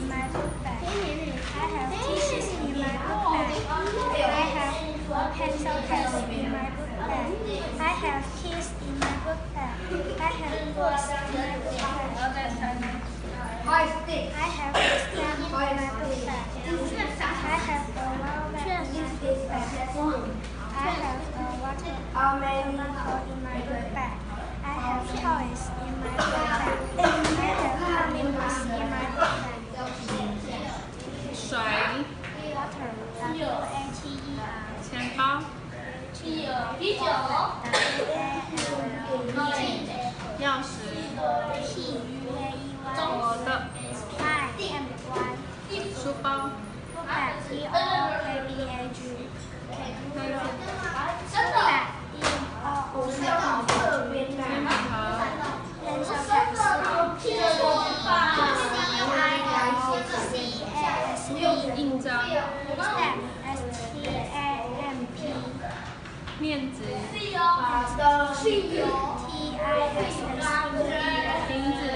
my book bag. I have tissues in my book bag. I have pencil case in my book bag. I have keys in my book bag. I have books in my book bag. I have a stamp in my book bag. I have a wallet in my book bag. I have a water bottle in my book bag. I have toys in my book bag. I have comics in my book bag. 水、 Water, W-A-T-E-R. 钱包、 W-A-L-E. 钥匙、 P-U-A-E-Y. 我的 I-M-Y. 书包、 Bag, B-O-K-B-A-G. Bag, B-O-O-K. 铅笔盒、 Pencil case. P-I-L-C-A-S-E. 印章、 Stamp, S-T-A-M-P. 面纸、 T-I-S-S-E. 瓶子、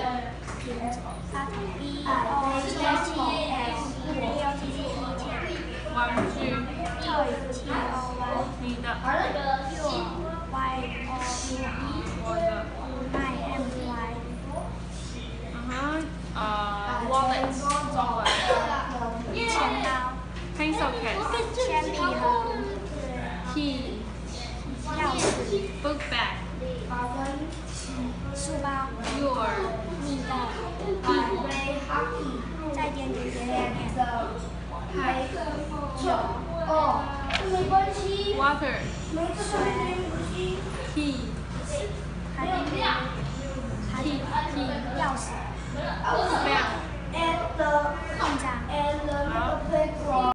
B-O-T-T-S. 玩具、 Toy, T-O-Y. 你的、 Your, Y-O-U-R. 我的， I-M-Y. wallet 中文钱包 ，pencil case， 铅笔盒 key， 钥匙 book bag， 书包 your， 你的再点点点点点 water， 水 key， 还有 key， 钥匙 bag。 印章。 好。